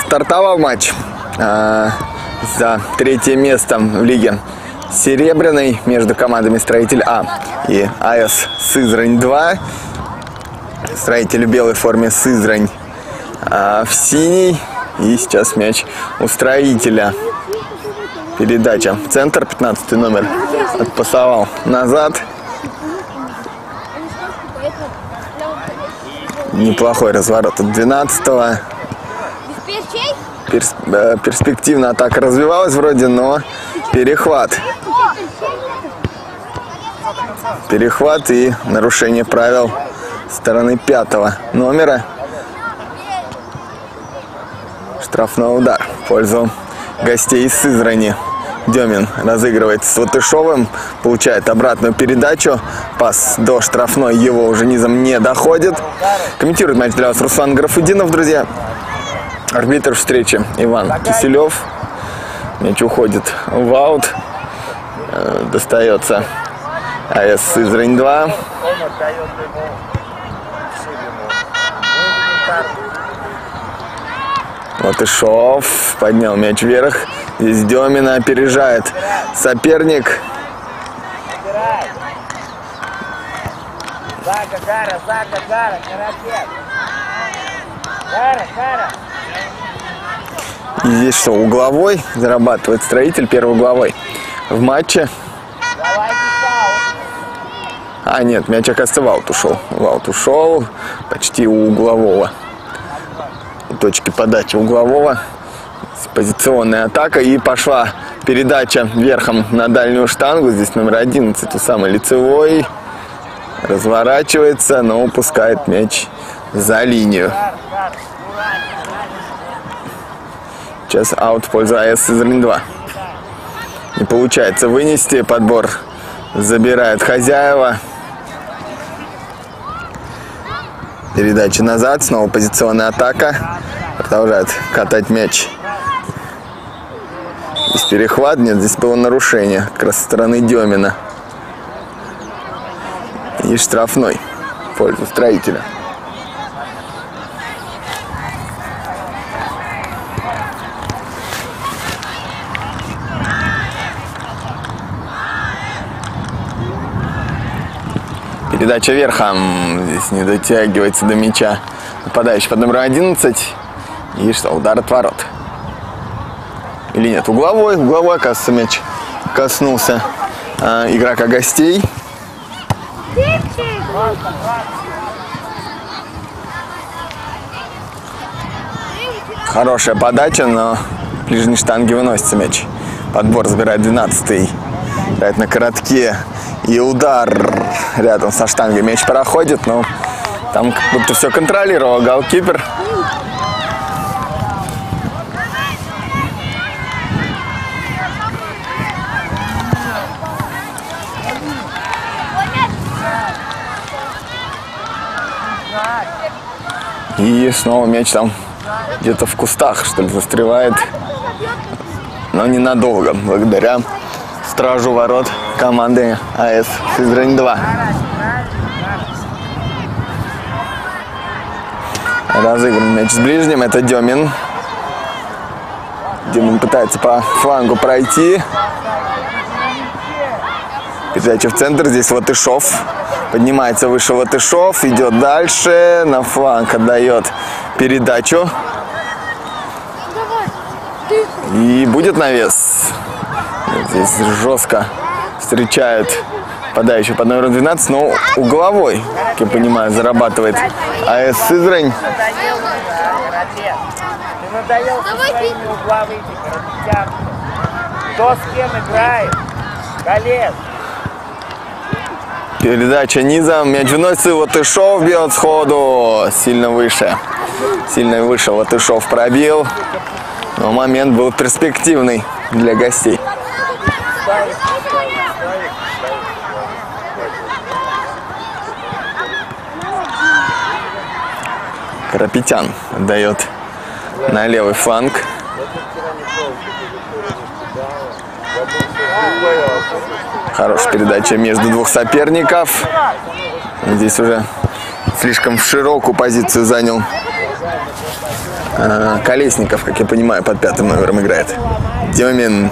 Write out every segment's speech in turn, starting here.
Стартовал матч за третье место в лиге серебряной между командами «Строитель А» и АЭС Сызрань-2. Строитель в белой форме, Сызрань в синий. И сейчас мяч у Строителя. Передача в центр, 15 номер отпасовал назад. Неплохой разворот от 12-го. Перспективно атака развивалась вроде, но перехват. Перехват и нарушение правил стороны 5-го номера. Штрафной удар в пользу гостей из Сызрани. Демин разыгрывает с Латышовым, получает обратную передачу. Пас до штрафной, его уже низом не доходит. Комментирует матч для вас Руслан Гарафудинов, друзья. Арбитр встречи Иван Киселев. Мяч уходит в аут. Достается АЭС Сызрань-2. Латышов поднял мяч вверх. Здесь Демина опережает соперник. И здесь что, угловой зарабатывает Строитель, первый угловой в матче. А, нет, мяч, оказывается, в аут ушел. В аут ушел почти у углового. У точки подачи углового. Позиционная атака. И пошла передача верхом на дальнюю штангу. Здесь номер 11, у самый лицевой. Разворачивается, но упускает мяч за линию. Сейчас аут в пользу АЭС Сызрань-2. Не получается вынести. Подбор забирает хозяева. Передача назад. Снова позиционная атака. Продолжает катать мяч. Здесь перехват. Нет, здесь было нарушение. Как раз со стороны Демина. И штрафной в пользу Строителя. Передача верхом. Здесь не дотягивается до мяча нападающий под номером 11. И что, удар от ворот. Или нет, угловой. Угловой, оказывается, мяч коснулся игрока гостей. Хорошая подача, но в ближней штанге выносится мяч. Подбор забирает 12-й. Играет на коротке. И удар рядом со штангой. Мяч проходит, но там как будто все контролировал голкипер. И снова мяч там где-то в кустах, что ли, застревает. Но ненадолго, благодаря стражу ворот команды АЭС Сызрань-2. Разыгран мяч с ближним. Это Демин. Демин пытается по флангу пройти. Передача в центр. Здесь Латышов. Поднимается выше Латышов. Идет дальше. На фланг отдает передачу. И будет навес. Здесь жестко встречают подающий под номером 12, но угловой, как я понимаю, зарабатывает АЭС Сызрань. Кто с кем играет? Колес. Передача низом. Мяч выносится. Латышов бьет сходу. Сильно выше. Сильно выше Латышов пробил. Но момент был перспективный для гостей. Карапетян отдает на левый фланг. Хорошая передача между двух соперников. Здесь уже слишком в широкую позицию занял Колесников, как я понимаю, под 5-м номером играет. Демин.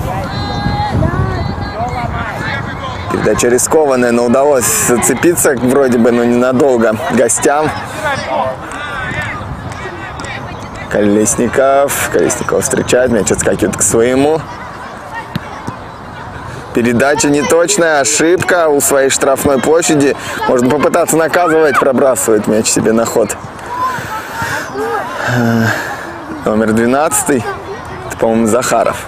Передача рискованная, но удалось зацепиться вроде бы, но ненадолго гостям. Колесников встречает, мяч отскакивает к своему. Передача неточная, ошибка у своей штрафной площади. Можно попытаться наказывать, пробрасывает мяч себе на ход. Номер 12, это, по-моему, Захаров.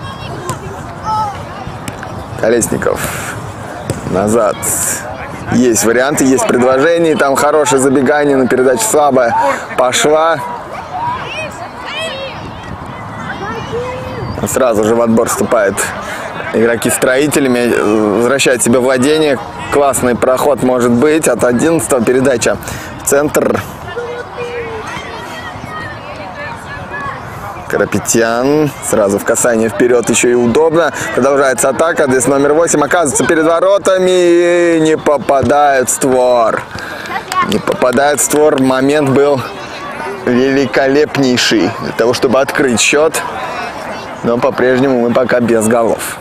Колесников назад. Есть варианты, есть предложения. Там хорошее забегание, но передача слабая пошла. Сразу же в отбор вступают игроки строителями. Возвращают себе владение. Классный проход может быть. От 11-го передача в центр. Карапетян. Сразу в касание вперед, еще и удобно. Продолжается атака. Здесь номер 8 оказывается перед воротами и не попадает в створ. Не попадает в створ. Момент был великолепнейший для того, чтобы открыть счет. Но по-прежнему мы пока без голов.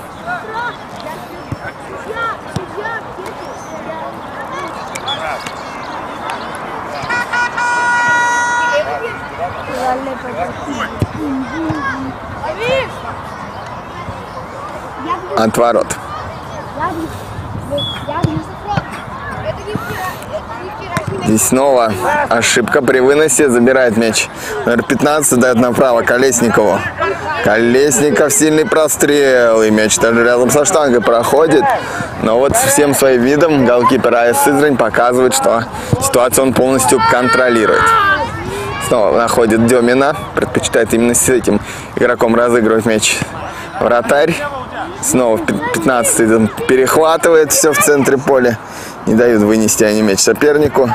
От ворот. Здесь снова ошибка при выносе. Забирает мяч. Номер 15 дает направо Колесникову. Колесников, сильный прострел. И мяч даже рядом со штангой проходит. Но вот всем своим видом голкипер АС Сызрань показывает, что ситуацию он полностью контролирует. Снова находит Демина. Предпочитает именно с этим игроком разыгрывать мяч вратарь. Снова 15-й перехватывает все в центре поля. Не дают вынести они мяч сопернику.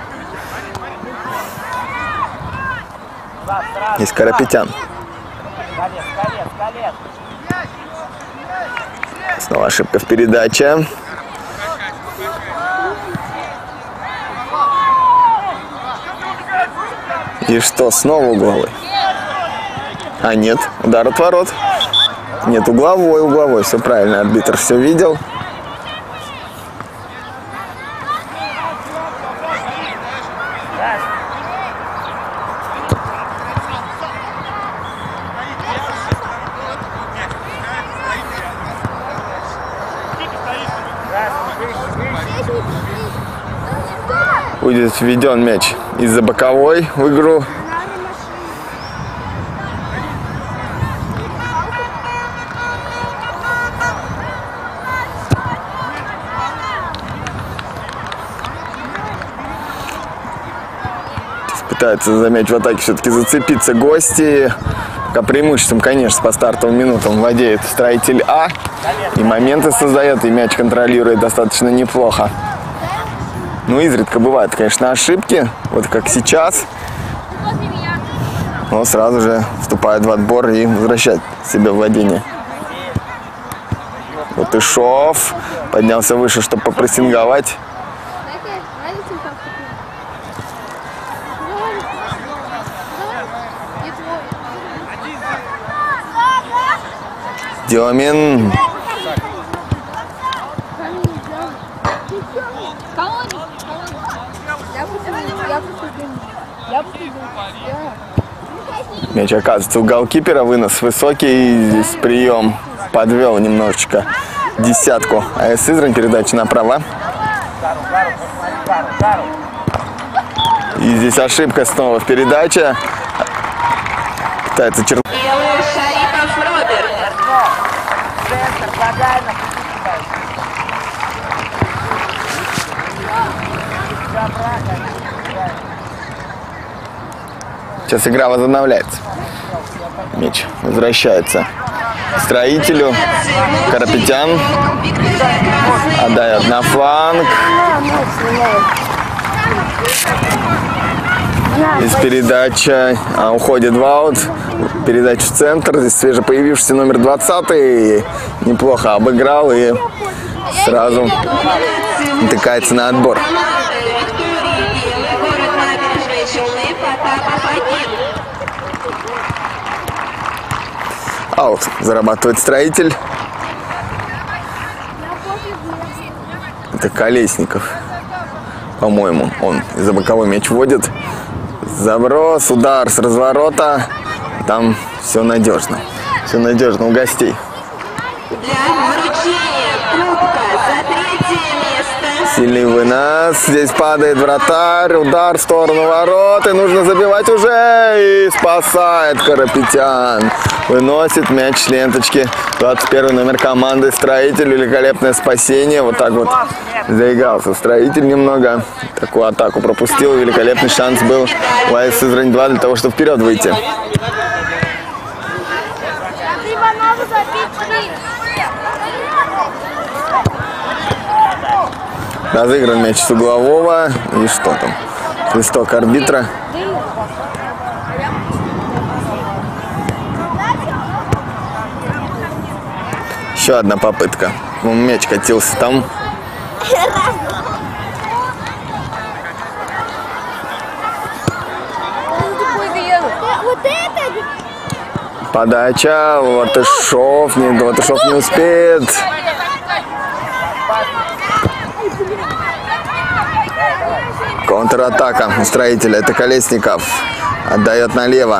Есть Карапетян. Снова ошибка в передаче. И что, снова угловой? А нет, удар от ворот. Нет, угловой, все правильно, арбитр все видел. Будет введен мяч из-за боковой в игру. Пытаются за мяч в атаке все-таки зацепиться гости. Пока преимуществом, конечно, по стартовым минутам владеет строитель А. И моменты создает, и мяч контролирует достаточно неплохо. Ну, изредка бывают, конечно, ошибки, вот как сейчас. Но сразу же вступает в отбор и возвращает себе владение. Латышов поднялся выше, чтобы попрессинговать. Демин. Мяч оказывается у голкипера, вынос высокий, здесь прием подвел немножечко десятку. АС Сызрань, передача направо. И здесь ошибка снова в передаче. Пытается Сейчас игра возобновляется. Мяч возвращается к строителю. Карапетян отдает на фланг. Из передачи уходит в аут. Передача в центр. Здесь свежепоявившийся номер 20 неплохо обыграл и сразу натыкается на отбор. Фаул зарабатывает Строитель. Это Колесников. По-моему, он за боковой мяч вводит. Заброс, удар с разворота. Там все надежно. Все надежно у гостей. Для вручения кубка за 3-е место. Сильный вынос. Здесь падает вратарь. Удар в сторону ворот. И нужно забивать уже. И спасает Карапетян. Выносит мяч с ленточки. 21 номер команды Строитель. Великолепное спасение. Вот так вот заигрался Строитель немного. Такую атаку пропустил. Великолепный шанс был у АЭС Сызрань-2 для того, чтобы вперед выйти. Разыгран мяч с углового. И что там? Свисток арбитра. Еще одна попытка. Мяч катился там. Подача. Латышов. Нет, Латышов не успеет. Контратака у Строителя. Это Колесников. Отдает налево.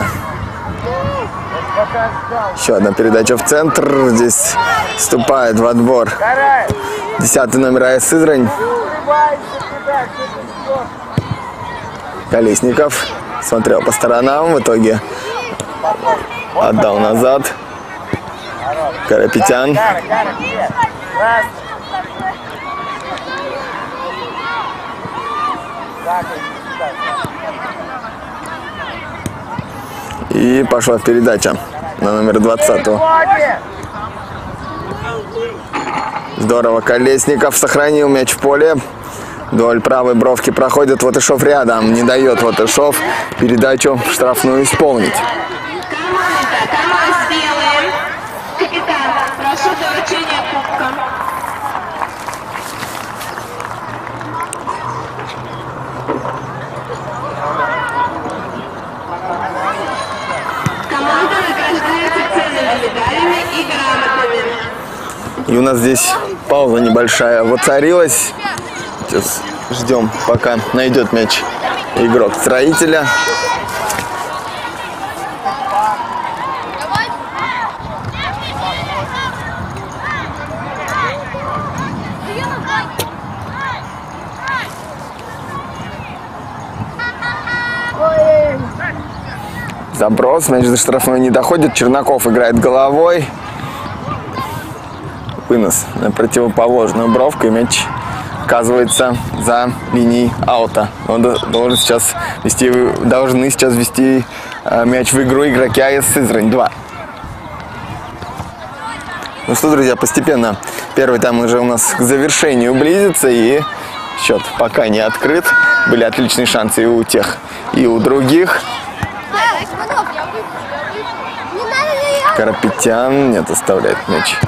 Еще одна передача в центр. Здесь вступает в отбор 10-й номер АЭС Сызрань. Колесников смотрел по сторонам. В итоге отдал назад. Карапетян. И пошла передача на номер 20-го. Здорово. Колесников сохранил мяч в поле. Вдоль правой бровки проходит Латышов рядом. Не дает Латышов передачу в штрафную исполнить. Команда белые. Капитан, прошу до вручения кубка. Команда награждается ценными медалями и грамотами. И у нас здесь пауза небольшая воцарилась. Сейчас ждем, пока найдет мяч игрок Строителя. Заброс, мяч до штрафной не доходит. Чернаков играет головой. Вынос на противоположную бровку, и мяч оказывается за линией аута. Должны сейчас ввести мяч в игру игроки АЭС Сызрань-2. Ну что, друзья, постепенно первый тайм уже у нас к завершению близится, и счет пока не открыт. Были отличные шансы и у тех, и у других. Карапетян нет, оставляет мяч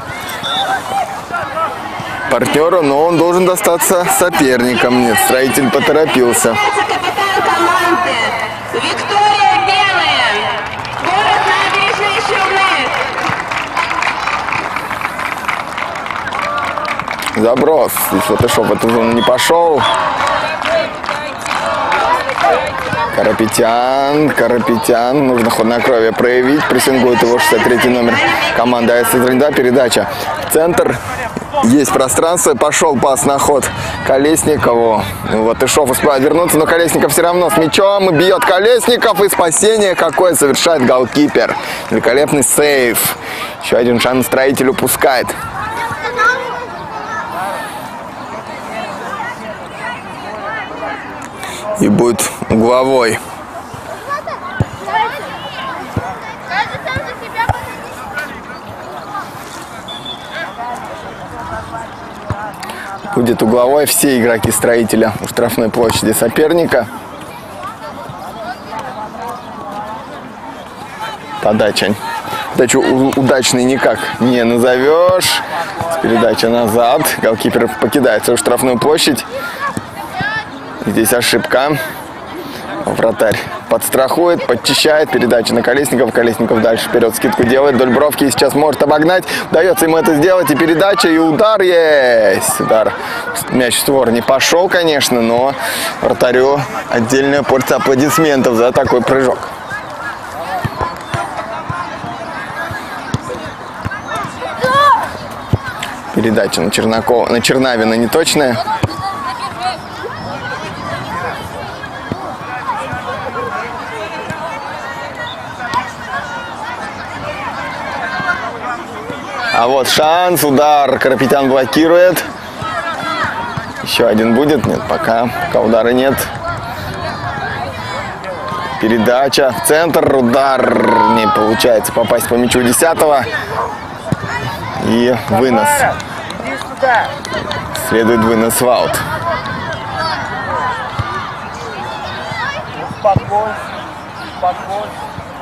партнеру, но он должен достаться соперникам. Нет, Строитель поторопился. Капитан команды Виктория Белая. Город Набережные Челны. Заброс. Здесь Латышов в эту зону не пошел. Карапетян. Нужно хладнокровие проявить. Прессингует его 63-й номер команды АЭС Сызрань-2. Передача в центр. Есть пространство. Пошел пас на ход Колесникову. Латышов успевает вернуться, но Колесников все равно с мячом. Бьет Колесников. И спасение какое совершает голкипер. Великолепный сейв. Еще один шанс Строитель упускает. И будет угловой. Будет угловой. Все игроки Строителя у штрафной площади соперника. Подачу удачной никак не назовешь. Передача назад. Голкипер покидает свою штрафную площадь. Здесь ошибка. Вратарь подстрахует, подчищает. Передача на Колесников. Колесников дальше вперед скидку делает. Вдоль бровки и сейчас может обогнать. Удается ему это сделать. И передача, и удар есть. Удар. Мяч в створ не пошел, конечно, но вратарю отдельная порция аплодисментов за такой прыжок. Передача на Чернакова, на Чернавина неточная. А вот шанс, удар, Карапетян блокирует. Еще один будет? Нет, пока удара нет. Передача в центр, удар, не получается попасть по мячу 10-го. И вынос. Следует вынос в аут. Успокойся, успокойся.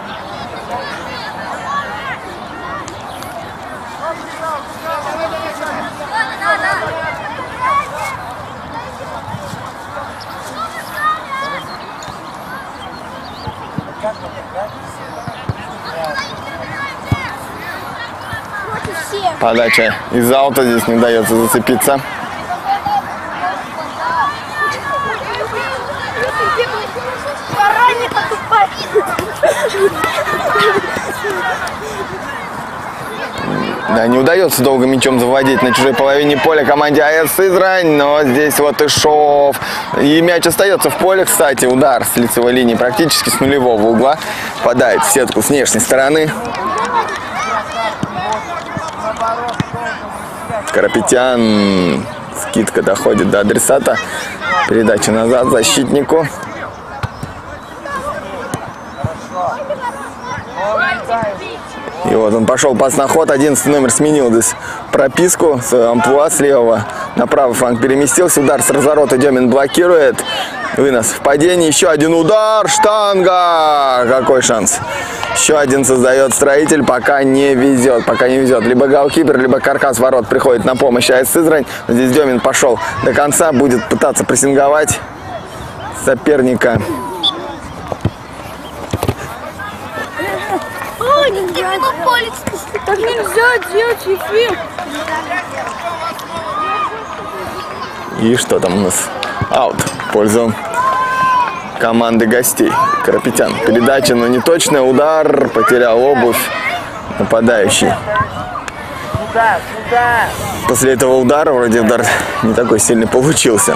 Подача из аута, здесь не удается зацепиться. Да, не удается долго мячом завладеть на чужой половине поля команде АЭС Сызрань, но здесь вот и шов. И мяч остается в поле, кстати, удар с лицевой линии практически с нулевого угла. Попадает в сетку с внешней стороны. Карапетян. Скидка доходит до адресата. Передача назад защитнику. И вот он пошел пас на ход. 11 номер сменил здесь прописку с амплуа с левого на правый фланг переместился. Удар с разворота Демин блокирует. Вынос в падении. Еще один удар. Штанга. Какой шанс. Еще один создает Строитель. Пока не везет. Пока не везет. Либо голкипер, либо каркас ворот приходит на помощь АЭС Сызрань. Здесь Демин пошел до конца. Будет пытаться прессинговать соперника. Так нельзя делать эфир. И что там у нас? Аут в пользу команды гостей. Карапетян. Передача, но не точная. Удар. Потерял обувь нападающий. После этого удара вроде удар не такой сильный получился.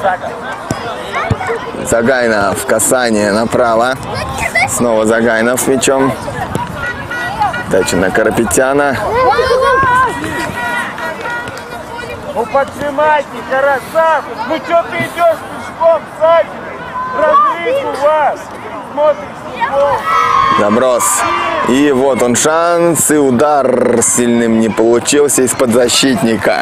Загайнов. Касание направо. Снова Загайнов с мячом. Дача на Карапетяна. Ну поджимайте, красавцы! Ну что ты идешь пешком, Саки? Разрыв у вас! Смотришь футбол! Заброс. И вот он шанс. И удар сильным не получился из-под защитника.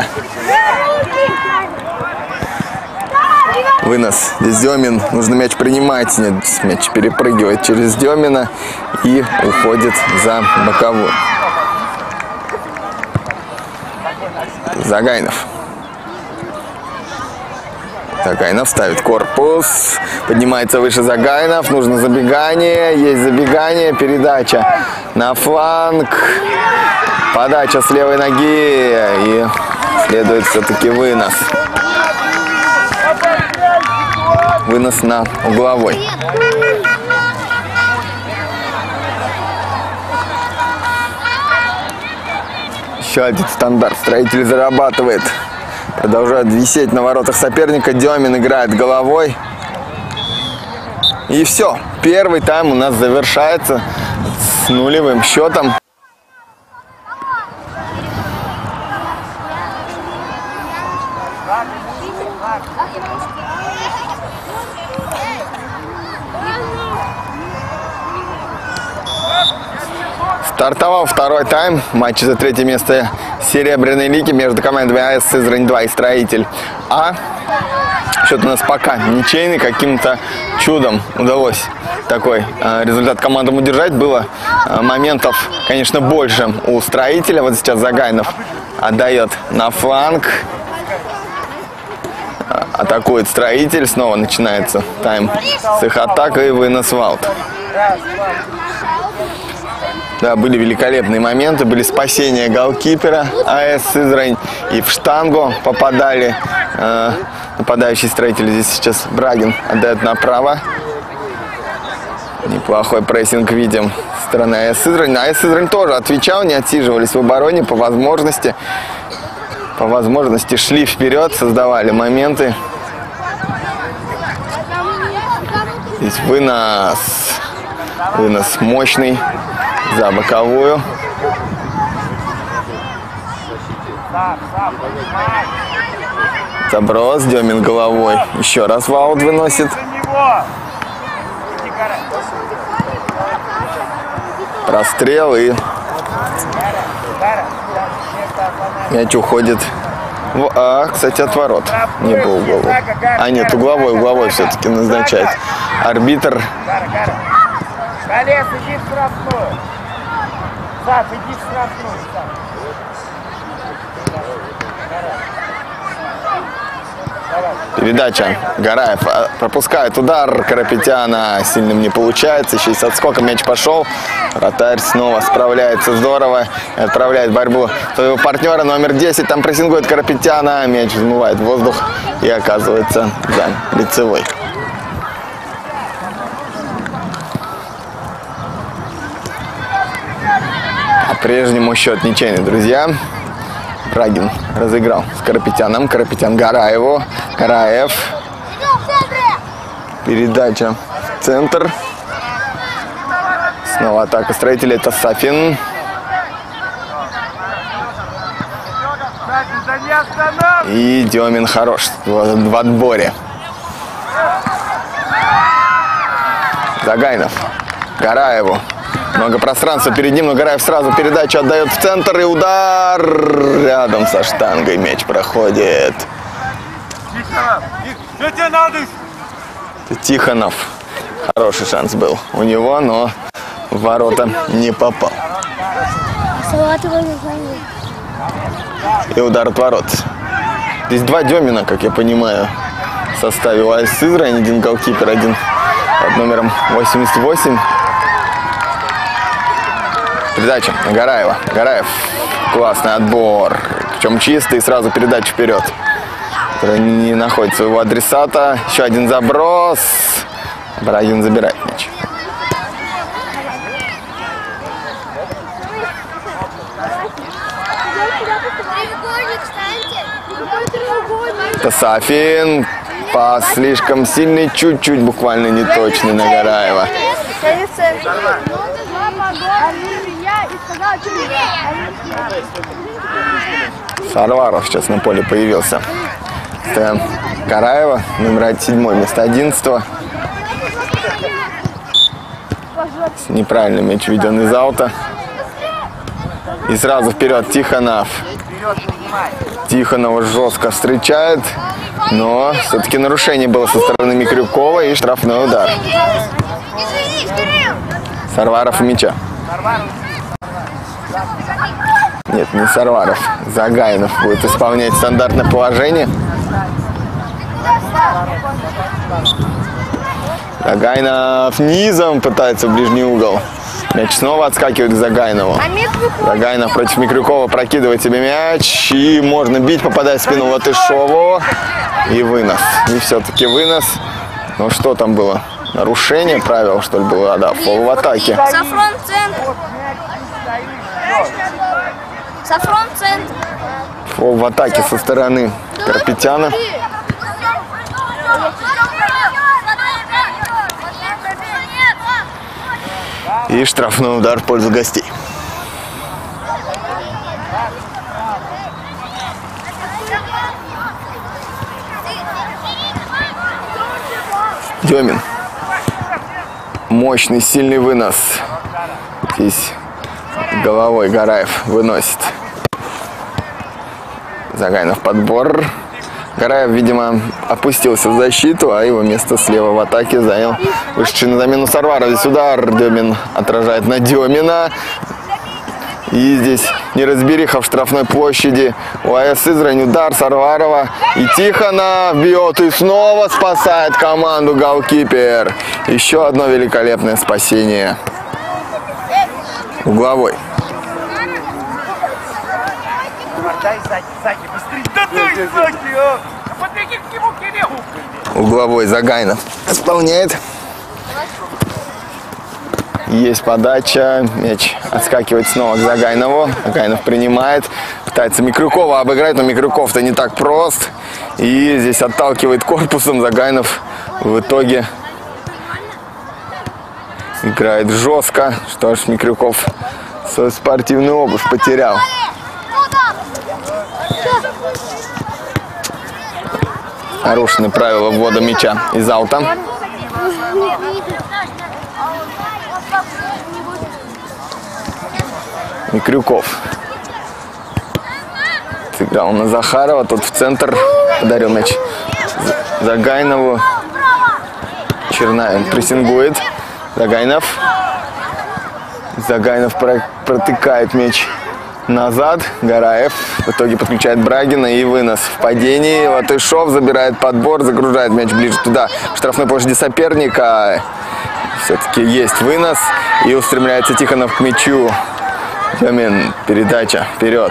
Вынос. Здесь Демин. Нужно мяч принимать. Нет, мяч перепрыгивает через Демина и уходит за боковую. Загайнов. Загайнов ставит корпус. Поднимается выше Загайнов. Нужно забегание. Есть забегание. Передача на фланг. Подача с левой ноги. И следует все-таки вынос. Вынос на угловой. Еще один стандарт. Строитель зарабатывает. Продолжает висеть на воротах соперника. Демин играет головой. И все. Первый тайм у нас завершается с нулевым счетом. Стартовал второй тайм. Матч за третье место Серебряной лиги между командами АЭС Сызрань 2 и Строитель А. Счет у нас пока ничейный. Каким-то чудом удалось такой результат командам удержать. Было моментов, конечно, больше у Строителя. Вот сейчас Загайнов отдает на фланг. Атакует Строитель. Снова начинается тайм с их атакой и вынос в аут. Да, были великолепные моменты, были спасения голкипера АЭС Сызрань. И в штангу попадали. Нападающий Строитель здесь сейчас Брагин отдает направо. Неплохой прессинг видим со стороны АЭС Сызрань. АЭС Сызрань тоже отвечал, не отсиживались в обороне по возможности. По возможности шли вперед, создавали моменты. Здесь вынос. Вынос мощный за боковую. Заброс, Демин головой. Еще раз в аут выносит. Прострел и мяч уходит. Кстати, от ворот. Не был угловой. Нет, угловой все-таки назначает арбитр. Колес, иди в штрафную. Сав, иди в штрафную. Передача. Гараев пропускает удар. Карапетяна сильным не получается. Еще и с отскоком мяч пошел. Вратарь снова справляется здорово. И отправляет борьбу своего партнера. Номер 10 там прессингует Карапетяна. Мяч взмывает в воздух и оказывается за лицевой. По-прежнему счет ничейный, друзья. Брагин разыграл с Карапетяном. Карапетян Гараеву. Гараев. Передача в центр. Снова атака Строителя. Это Сафин. И Демин хорош в отборе. Загайнов. Гараеву. Много пространства перед ним, но Гараев сразу передачу отдает в центр. И удар рядом со штангой. Мяч проходит. Что тебе надо? Тихонов. Хороший шанс был у него, но в ворота не попал. И удар от ворот. Здесь два Демина, как я понимаю, в составе у АЭС Сызрань. Один голкипер, один под номером 88. Передача на Гараева. Гараев. Классный отбор. Причем чистый. Сразу передача вперед. Не находит своего адресата. Еще один заброс. Брагин забирает мяч. Это Сафин. Пас слишком сильный. Чуть-чуть буквально неточный на Гараева. Сарваров сейчас на поле появился. Это Гараева, номер 7, вместо 11. Неправильно мяч введен из аута. И сразу вперед Тихонов. Тихонова жестко встречает, но все-таки нарушение было со стороны Микрюкова и штрафной удар. Сарваров у мяча. Нет, не Сарваров. Загайнов будет исполнять стандартное положение. Загайнов низом пытается в ближний угол. Мяч снова отскакивает к Загайнову. Загайнов против Микрюкова прокидывает себе мяч. И можно бить, попадая в спину Латышову. И вынос. И все-таки вынос. Ну что там было? Нарушение правил, что ли, было? Да, фол в атаке. Сафрон центр. Сафрон центр. Фол в атаке со стороны Карапетяна. И штрафной удар в пользу гостей. Демин. Мощный, сильный вынос. Здесь головой Гараев выносит. Загайнов подбор. Гараев, видимо, опустился в защиту, а его место слева в атаке занял вышедший на замену Сарваров. Здесь удар. Демин отражает на Демина. И здесь неразбериха в штрафной площади. У АЭС Сызрань удар Сарварова. И Тихонов бьет и снова спасает команду голкипер. Еще одно великолепное спасение. Угловой. Дай сзади, быстрее. Да дай сзади, а! Подбеги к нему, Кирилл! Угловой Загайнов исполняет. Есть подача. Мяч отскакивает снова к Загайнову. Загайнов принимает. Пытается Микрюкова обыграть, но Микрюков-то не так прост. И здесь отталкивает корпусом. Загайнов в итоге играет жестко. Что ж, Микрюков свою спортивную обувь потерял. Нарушены правила ввода мяча из аута. Микрюков сыграл на Захарова, тот в центр, подарил мяч Загайнову. Чернавин прессингует. Загайнов протыкает мяч назад. Гараев в итоге подключает Брагина и вынос в падении. Латышов забирает подбор, загружает мяч ближе туда, в штрафной площади соперника. Все-таки есть вынос и устремляется Тихонов к мячу. Демин, передача вперед.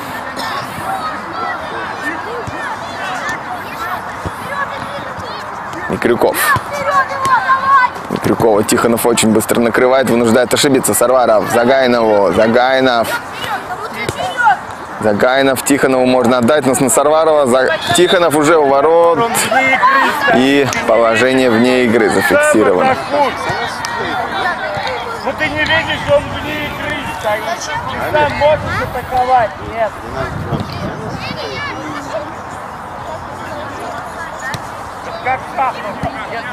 Микрюков. Микрюкова Тихонов очень быстро накрывает, вынуждает ошибиться Сарваров. Загайнов Тихонову можно отдать, но на Сарварова. Тихонов уже у ворот. И положение вне игры зафиксировано. Ну ты не видишь, что он вне игры стоит. Ты сам можешь атаковать, нет. Как шахматы, нет,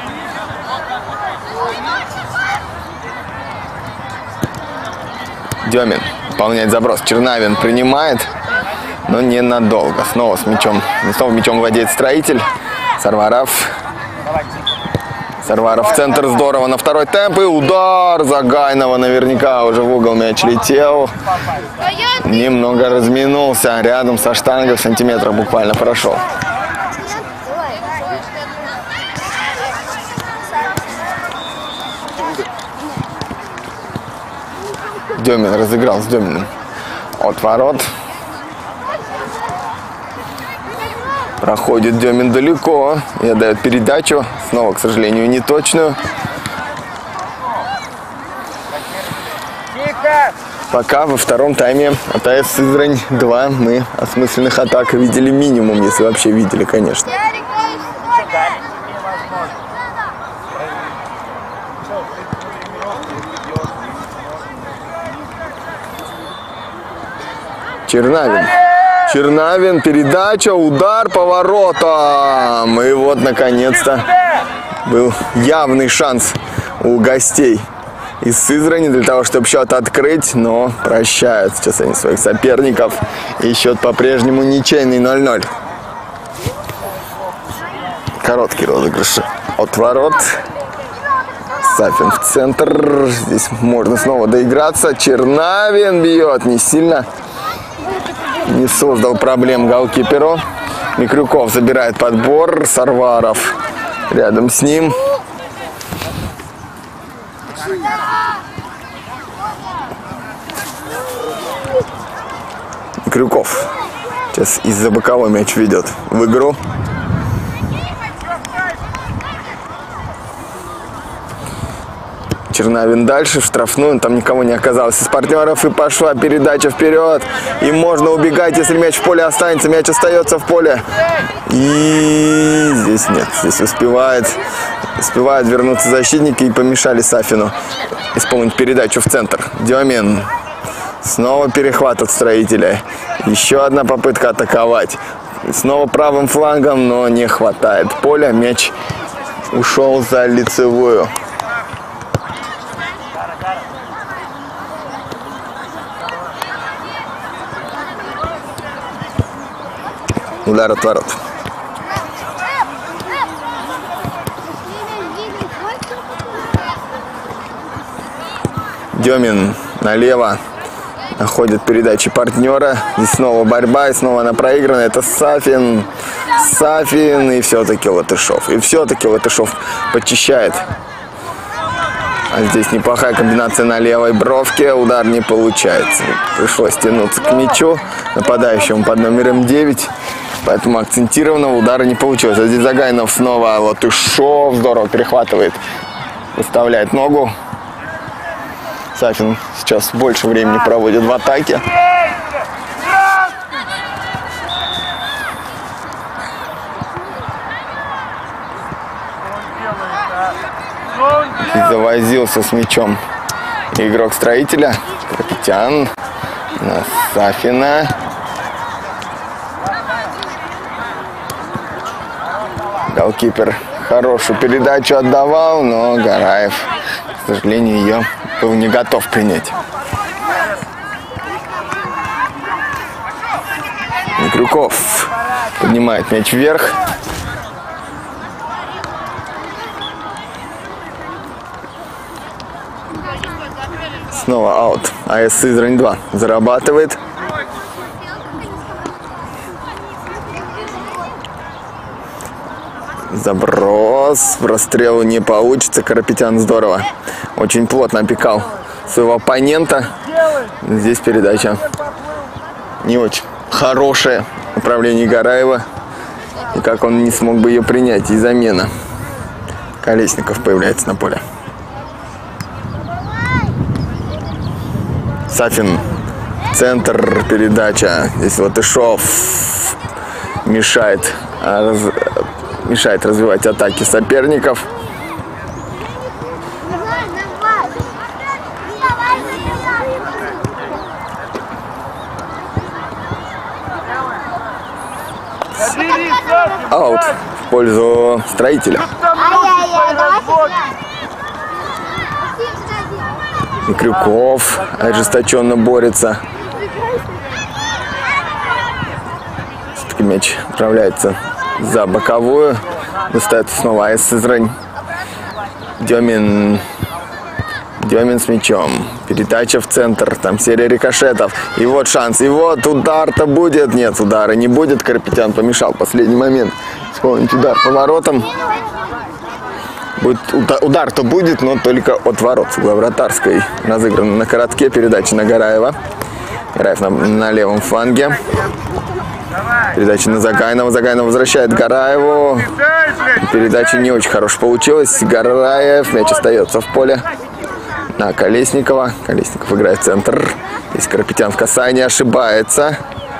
Демин выполняет заброс. Чернавин принимает, но ненадолго. Снова мячом владеет Строитель. Сарваров в центр, здорово на второй темп. И удар Загайнова, наверняка уже в угол мяч летел. Немного разминулся рядом со штангой, в сантиметрах буквально прошел. Демин разыграл с Деминым от ворот. Проходит Демин далеко и отдает передачу. Снова, к сожалению, неточную. Пока во втором тайме от АЭС Сызрань 2 мы осмысленных атак видели минимум, если вообще видели, конечно. Чернавин, передача, удар по воротам. И вот, наконец-то, был явный шанс у гостей из Сызрани для того, чтобы счет открыть, но прощают сейчас они своих соперников. И счет по-прежнему ничейный 0-0. Короткий розыгрыш от ворот. Сафин в центр. Здесь можно снова доиграться. Чернавин бьет не сильно. Не создал проблем голкиперу. Микрюков забирает подбор. Сарваров рядом с ним. Микрюков сейчас из-за боковой мяч ведет в игру. Чернавин дальше, в штрафную, там никого не оказалось из партнеров, и пошла передача вперед. И можно убегать, если мяч в поле останется, мяч остается в поле. И здесь нет, здесь успевают вернуться защитники и помешали Сафину исполнить передачу в центр. Демин. Снова перехват от Строителя. Еще одна попытка атаковать. Снова правым флангом, но не хватает поля. Мяч ушел за лицевую. Удар от ворот. Демин налево. находит передачи партнера. Здесь снова борьба, и снова она проиграна. Это Сафин. Сафин и все-таки Латышов. И все-таки Латышов подчищает. А здесь неплохая комбинация на левой бровке. Удар не получается. Пришлось тянуться к мячу нападающему под номером 9. Поэтому акцентированного удара не получилось. А здесь Загайнов снова. Латышов здорово перехватывает. Выставляет ногу. Сафин сейчас больше времени проводит в атаке. И завозился с мячом игрок Строителя. Капитан на Сафина. Голкипер хорошую передачу отдавал, но Гараев, к сожалению, ее был не готов принять. Крюков поднимает мяч вверх. Снова аут. АС Сызрань 2 зарабатывает. Заброс. В расстрелу не получится. Карапетян здорово. Очень плотно опекал своего оппонента. Здесь передача не очень хорошее. Направление Гараева. И как он не смог бы ее принять. И замена. Колесников появляется на поле. Сафин. Центр, передача. Здесь Латышов мешает развивать атаки соперников. Аут в пользу Строителя. И Крюков ожесточенно борется. Все-таки мяч отправляется за боковую. Достается снова АС Сызрань. Демин с мячом. Передача в центр. Там серия рикошетов. И вот шанс. И вот удар-то будет. Нет, удара не будет. Карапетян помешал в последний момент исполнить удар по воротам. Удар-то будет, но только от ворот. С угла вратарской разыграна на коротке. Передача на Гараева. Гараев на левом фланге. Передача на Загайнова. Загайнов возвращает Гараеву. Передача не очень хорошая получилась. Гараев. Мяч остается в поле. На Колесникова. Колесников играет в центр. Здесь Карапетян в касании ошибается.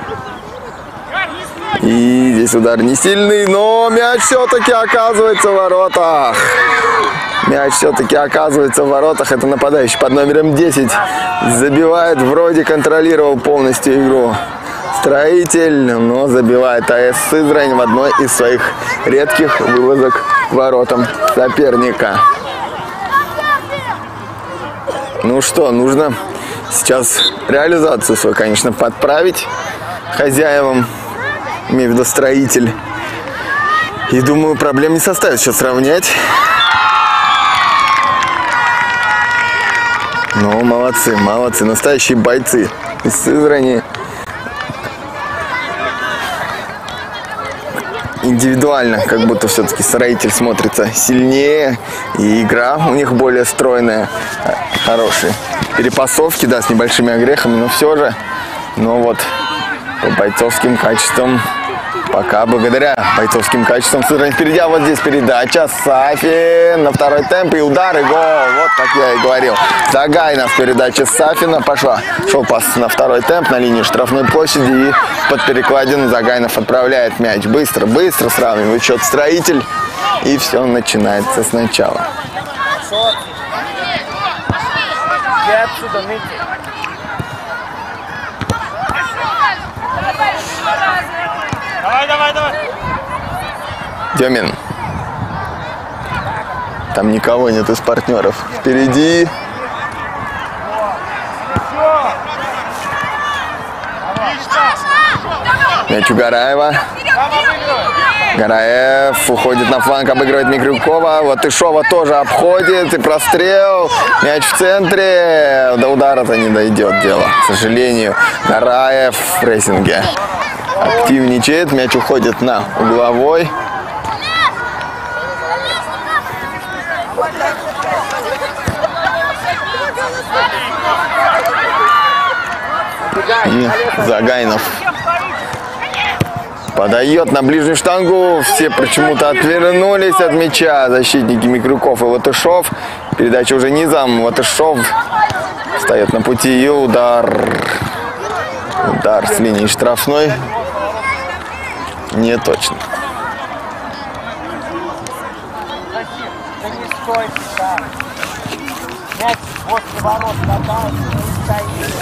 И здесь удар не сильный, но мяч все-таки оказывается в воротах. Мяч все-таки оказывается в воротах. Это нападающий под номером 10. Забивает, вроде контролировал полностью игру Строитель, но забивает АС Сызрань в одной из своих редких вывозок к воротам соперника. Ну что, нужно сейчас реализацию свою, конечно, подправить хозяевам. Имею в виду Строитель. И думаю, проблем не составит сейчас сравнять. Ну, молодцы, молодцы. Настоящие бойцы из Сызрани. Индивидуально, как будто все-таки Строитель смотрится сильнее. И игра у них более стройная. Хорошие перепасовки, да, с небольшими огрехами, но все же. Но вот по бойцовским качествам, пока благодаря бойцовским качествам Сызрань впереди. А вот здесь передача. Сафин на второй темп и удар, и гол. Вот как я и говорил. Загайнов, передача Сафина пошла. Шел пас на второй темп на линии штрафной площади. И под перекладину Загайнов отправляет мяч. Быстро сравнивает счет Строитель. И все начинается сначала. Давай. Демин. Там никого нет из партнеров. Впереди. Мяч у Гараева. Гараев уходит на фланг, обыгрывает Микрюкова. Латышова тоже обходит. И прострел. Мяч в центре. До удара-то не дойдет дело, к сожалению. Гараев в прессинге активничает. Мяч уходит на угловой. И Загайнов подает на ближнюю штангу. Все почему-то отвернулись от мяча. Защитники Микрюков и Латышов. Передача уже низом. Латышов встает на пути и удар. Удар с линии штрафной. Не точно. Мяч после ворот катался, не стоит.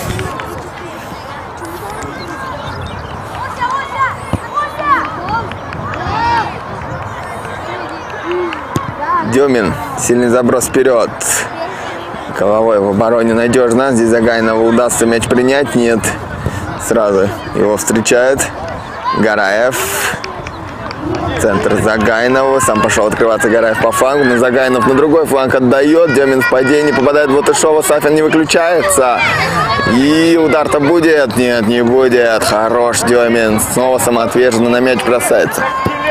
Демин. Сильный заброс вперед. Головой в обороне надежно. Здесь Загайнову удастся мяч принять. Нет. Сразу его встречает Гараев. Центр Загайнову. Сам пошел открываться Гараев по флангу. Но Загайнов на другой фланг отдает. Демин в падении. Попадает в Латышова. Сафин не выключается. И удар-то будет. Нет, не будет. Хорош Демин. Снова самоотверженно на мяч бросается.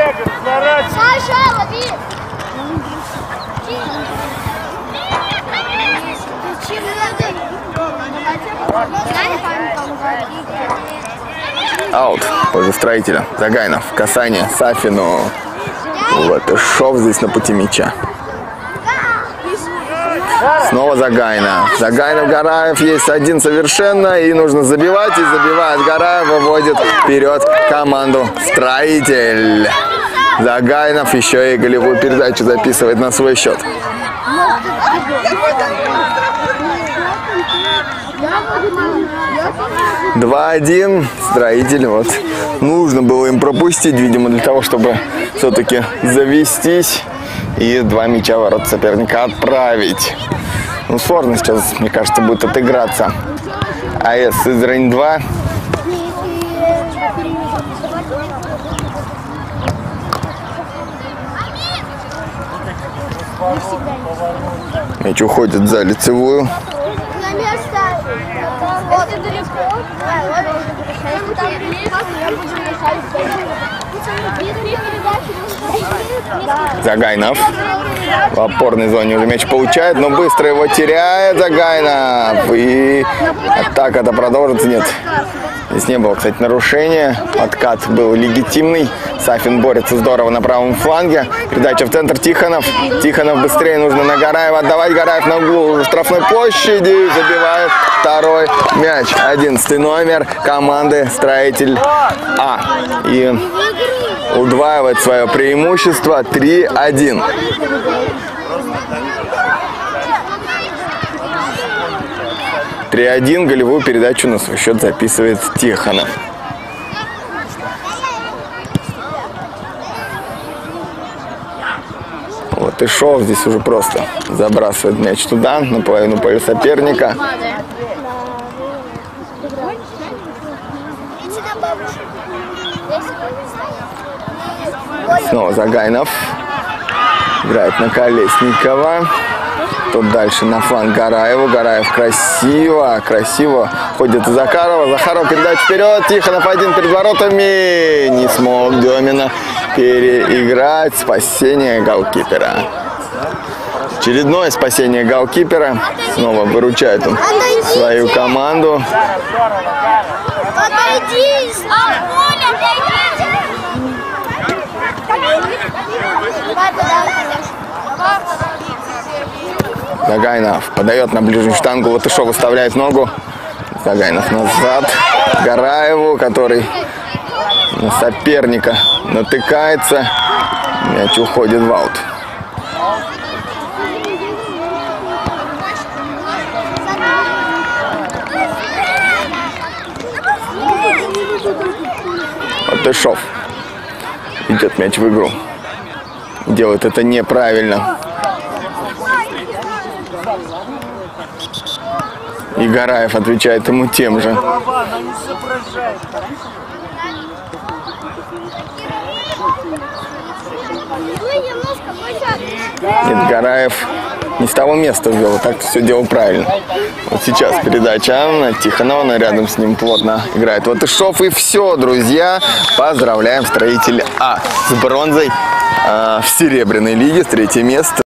Аут. Позже строителя. Загайнов. Касание Сафину. Латышов здесь на пути мяча. Снова Загайнов. Загайнов, Гараев. Есть один совершенно. И нужно забивать. И забивает Гараев. Выводит вперед команду Строитель. Загайнов еще и голевую передачу записывает на свой счет. 2-1. Строитель. Вот. Нужно было им пропустить, видимо, для того, чтобы все-таки завестись и 2 мяча в ворот соперника отправить. Ну, сложно сейчас, мне кажется, будет отыграться. АЭС Сызрань 2. Мяч уходит за лицевую. Загайнов в опорной зоне уже мяч получает, но быстро его теряет Загайнов. И атака-то продолжится. Нет, здесь не было, кстати, нарушения. Откат был легитимный. Сафин борется здорово на правом фланге. Передача в центр Тихонов. Тихонов быстрее, нужно на Гараева отдавать. Гараев на углу штрафной площади забивает второй мяч. 11 номер команды Строитель А. И удваивает свое преимущество. 3-1. Голевую передачу на свой счет записывает Тихонов. Латышов здесь уже просто забрасывает мяч туда, на половину поля соперника. Снова Загайнов. Играет на Колесникова. Тут дальше на фланг Гараеву. Гараев красиво ходит за Захарова. Захаров передача вперед. Тихонов один перед воротами. Не смог Демина переиграть. Спасение голкипера. Очередное спасение голкипера. Снова выручает он свою команду. Загайнов подает на ближнюю штангу. Латышов выставляет ногу. Загайнов назад. Гараеву, который на соперника натыкается. Мяч уходит в аут. Латышов идет мяч в игру. Делает это неправильно. И Гараев отвечает ему тем же. Эдгараев не с того места ввел, так все делал правильно. Вот сейчас передача на Тихонова, рядом с ним плотно играет Латышов. И все, друзья, поздравляем строителя А с бронзой в серебряной лиге, с 3-е место.